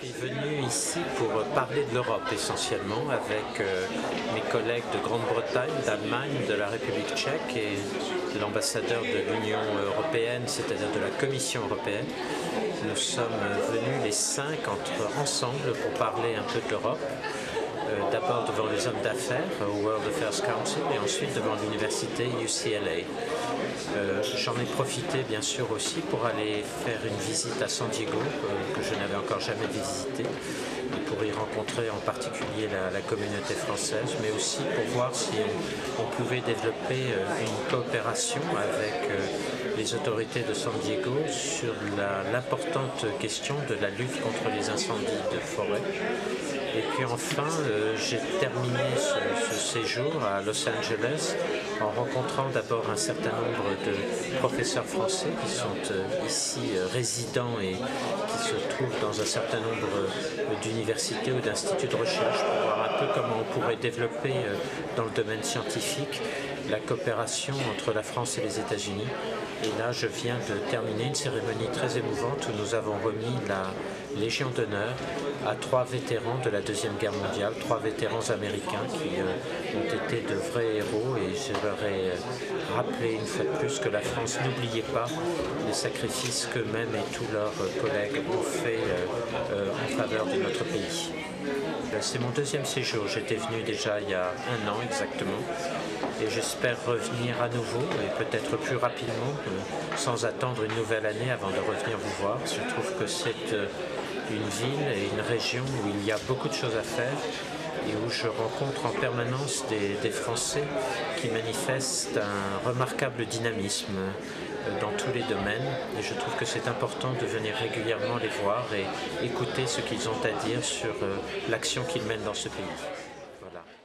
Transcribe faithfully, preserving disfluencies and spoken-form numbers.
Je suis venu ici pour parler de l'Europe essentiellement avec euh, mes collègues de Grande-Bretagne, d'Allemagne, de la République tchèque et l'ambassadeur de l'Union européenne, c'est-à-dire de la Commission européenne. Nous sommes venus les cinq entre, ensemble pour parler un peu de l'Europe. Euh, d'abord devant les hommes d'affaires au World Affairs Council et ensuite devant l'université U C L A. Euh, J'en ai profité bien sûr aussi pour aller faire une visite à San Diego euh, que je n'avais encore jamais visité et pour y rencontrer en particulier la, la communauté française, mais aussi pour voir si on, on pouvait développer euh, une coopération avec euh, les autorités de San Diego sur l'importante question de la lutte contre les incendies de forêt. Et puis enfin, euh, j'ai terminé ce, ce séjour à Los Angeles en rencontrant d'abord un certain nombre de professeurs français qui sont euh, ici euh, résidents et qui se trouvent dans un certain nombre euh, d'universités ou d'instituts de recherche pour voir un peu comment on pourrait développer euh, dans le domaine scientifique la coopération entre la France et les États-Unis. Et là, je viens de terminer une cérémonie très émouvante où nous avons remis la Légion d'honneur à trois vétérans de la Deuxième Guerre mondiale, trois vétérans américains qui euh, ont été de vrais héros, et je leur ai euh, rappelé une fois de plus que la France n'oubliait pas les sacrifices qu'eux-mêmes et tous leurs euh, collègues ont fait euh, euh, en faveur de notre pays. C'est mon deuxième séjour, j'étais venu déjà il y a un an exactement, et j'espère revenir à nouveau et peut-être plus rapidement, euh, sans attendre une nouvelle année avant de revenir vous voir. Je trouve que c'est euh, une ville et une région où il y a beaucoup de choses à faire et où je rencontre en permanence des, des Français qui manifestent un remarquable dynamisme dans tous les domaines, et je trouve que c'est important de venir régulièrement les voir et écouter ce qu'ils ont à dire sur l'action qu'ils mènent dans ce pays. Voilà.